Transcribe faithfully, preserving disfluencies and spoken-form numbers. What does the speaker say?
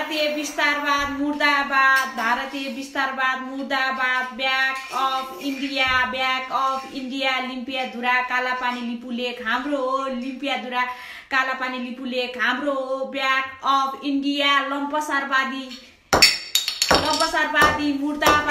भारतीय विस्तारवाद मुर्दाबाद, भारतीय विस्तारवाद मुर्दाबाद, back off India, back off India, Limpiyadhura Kalapani Lipulekh हाम्रो हो, लिम्पियाधुरा कालापानी लिपु लेख हाम्रो हो, ब्याक अफ इन्डिया, लम्पसारवादी लम्पसारवादी मुर्दाबाद